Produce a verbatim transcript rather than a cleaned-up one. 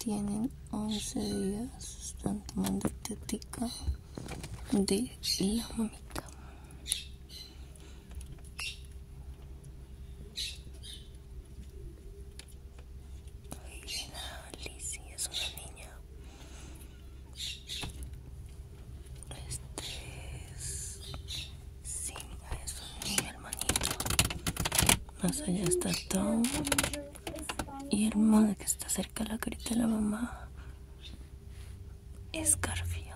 tienen once días, están tomando tetica de la mamita. Lizzie es una niña. Este es Simba, es un niño hermanito. Más allá está Tom. Y el mono que está cerca de la carita de la mamá es Garfield.